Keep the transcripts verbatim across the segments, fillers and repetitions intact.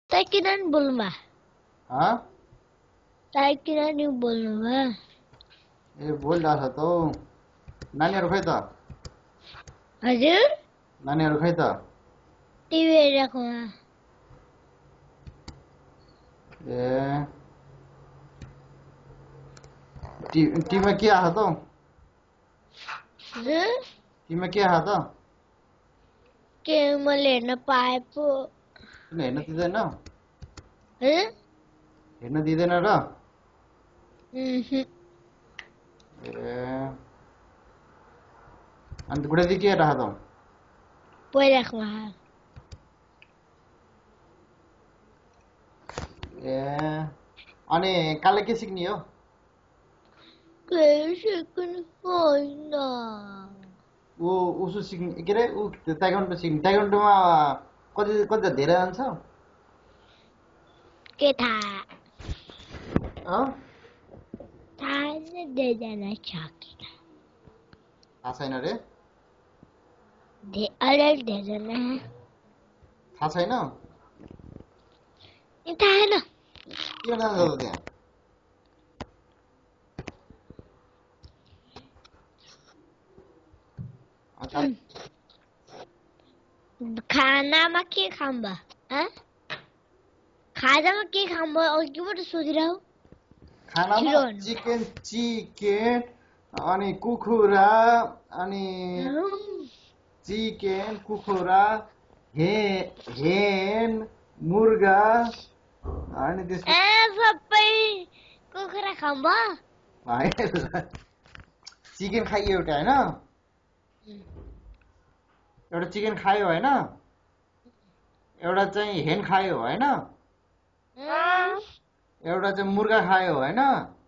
तै किन नि बोल्नुभा हाँ तै किन नि बोल्नुभा ए बोलिरहेको छ त हौ नानीहरू खै त हजुर नानीहरू खै त टिभी हेरिरहेको ए टिभीमा के आएको त हौ हजुर टिभीमा के आएको त के मैले हेर्न पाए पो किन हेर्न दिँदैन हजुर हेर्न दिँदैन र उहुँ। ए अन्त बुढादी के हेरिरहेको त पढिरहेको ए अनि काले के सिक्ने हो के सिक्नु होइन ऊ उसो सिक्ने के अरे ऊ ताइक्वान्डो सिक्ने ताइक्वान्डोमा कति कति धेरै आन्छ के थाहा अँ थाहा नै धेरैजना छ कि थाहा छैन रे धे अलिअलि धेरैजना थाहा छैन नि थाहा छैन के जान्छ त त्यहाँ खानामा के खाम्बा खाजामा के खाम्बा अघिबाट सोधिरह खानामा चिकन चिकन अनि कुखुरा अनि चिकन कुखुरा हे हेन मुर्गा अनि त्यसपछि ए सबै कुखुरा खाम्बा चिकन खाइयो एउटा होइन एउटा चिकन खायो होइन एउटा चाहिँ हेन खायो होइन एउटा चाहिँ मुर्गा खायो होइन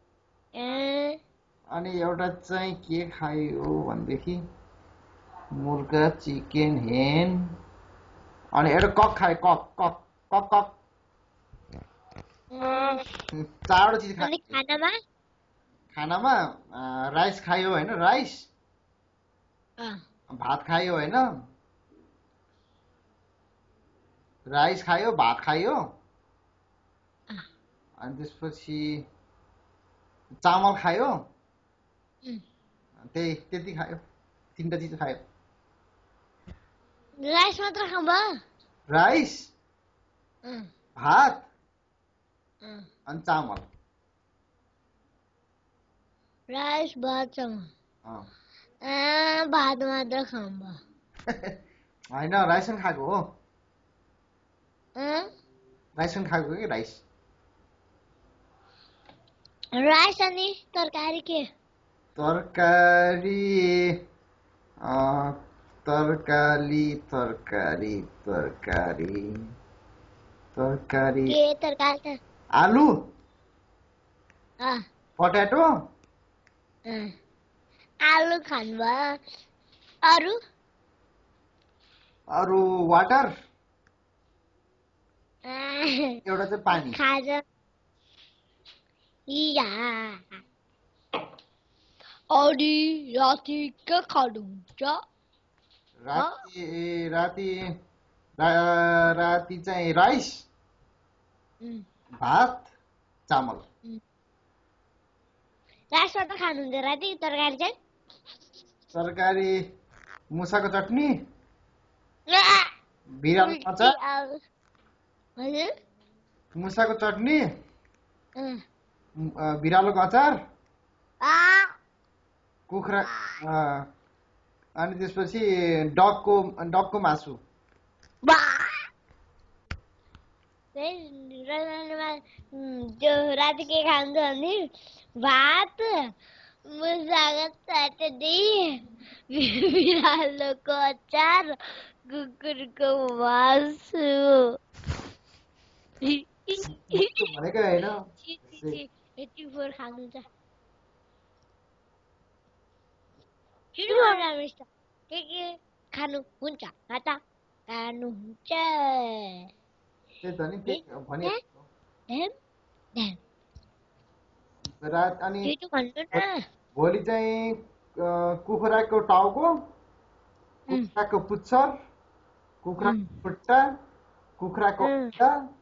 अनि एउटा चाहिँ के खायो भनेदेखि मुर्गा चिकन हेन अनि एउटा कक खायो कक कक कक कक चारवटा चिज खायो खानामा खानामा राइस खायो होइन राइस भात खायो होइन राइस खायो भात खायो अनि त्यसपछि चामल खायो त्यही त्यति खायो तिनवटा चिज खायो राइस मात्र खाम्बा राइस भात अनि चामल राइस भात चामल भात मात्र खाम्बा होइन राइस पनि खाएको हो राइस पनि खाएको कि राइस राइस अनि तरकारी के तरकारी तरकारी तरकारी तरकारी तरकारी के तरकारी आलु अँ पटेटो आलु खानुभयो अरू अरू वाटर एउटा चाहिँ पानी खाजा या अनि राति के खानुहुन्छ राति राति राति चाहिँ राइस भात चामल राइस मात्र खानुहुन्छ राति तरकारी चाहिँ तरकारी मुसाको चटनी बिरालो अचार मुसाको चटनी बिरालोको अचार कुखुरा अनि त्यसपछि डगको डगको मासु त्यो राति के खान्छ भने भात मुसाको चटनी बिरालोको अचार कुकुरको मासु भनेको होइन यति फोर खानुहुन्छ के के खानुहुन्छ खाता खानुहुन्छ त्यही त नि त्यही भने रात अनि भोलि चाहिँ कुखुराको टाउको कुखुराको पुच्छर कुखुराको खुट्टा कुखुराको अंडा